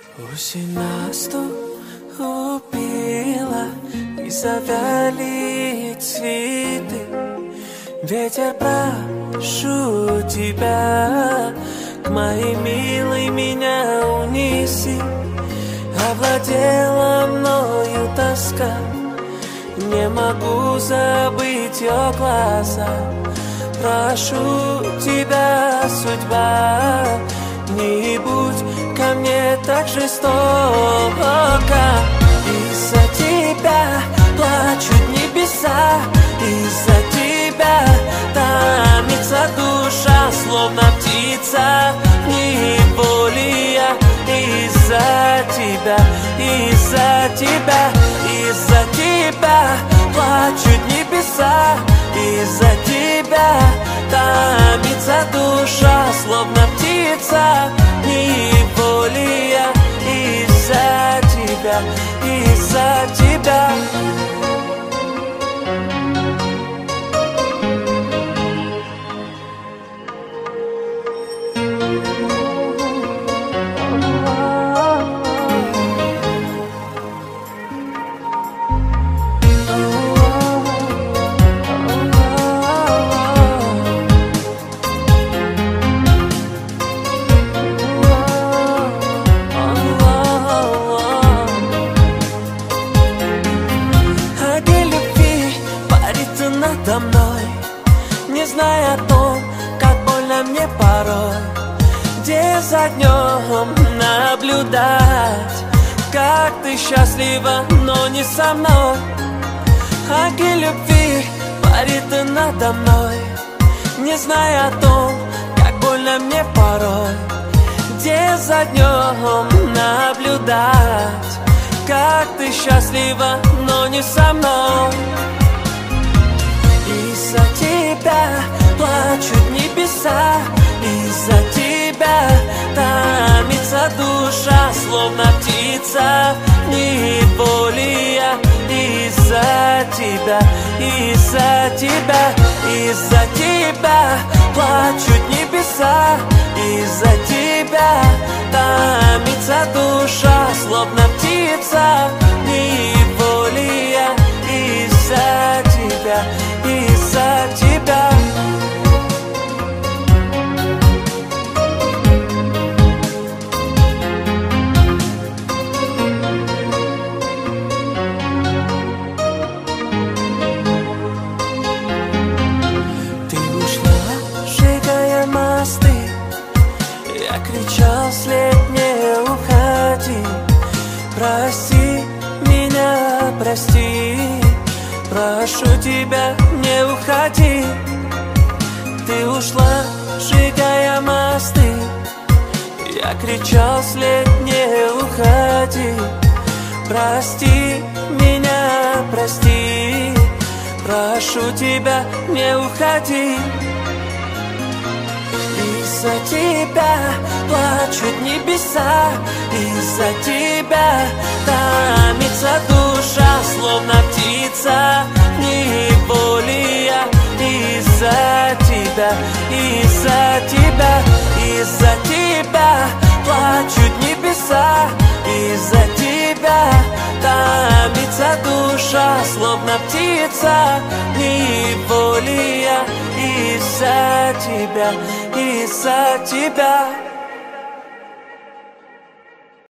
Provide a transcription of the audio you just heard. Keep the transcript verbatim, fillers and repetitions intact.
Осень наступила, и завяли цветы. Ветер, прошу тебя, к моей милой меня унеси. Овладела мною тоска, не могу забыть ее глаза. Прошу тебя, судьба, не будь ко мне так жестока. Из-за тебя плачут небеса, из-за тебя томится душа, словно птица в неволе. Из-за тебя, из-за тебя, из-за тебя плачут небеса, из-за тебя томится душа, словно птица в неволе. Из-за тебя, из-за тебя. Надо мной, не зная о том, как больно мне порой, день за днем наблюдать, как ты счастлива, но не со мной. Огонь любви парит надо мной, не зная о том, как больно мне порой, день за днем наблюдать, как ты счастлива, но не со мной. Из-за тебя плачут небеса, из-за тебя томится душа, словно птица в неволе. Из-за тебя, из-за тебя, из-за тебя плачут небеса, из-за тебя томится душа, словно птица в неволе. Из-за тебя, из-за тебя. Ты ушла, сжигая мосты, я кричал вслед: не уходи. Прости меня, прости, прошу тебя, не уходи. Ты ушла, сжигая мосты, я кричал вслед: не уходи. Прости меня, прости, прошу тебя, не уходи. Из-за тебя плачут небеса, из-за тебя томится душа, словно птица в неволе. Из-за тебя, из-за тебя, из-за тебя плачут небеса, из-за тебя томится душа, словно птица в неволе. Из-за тебя, из-за тебя.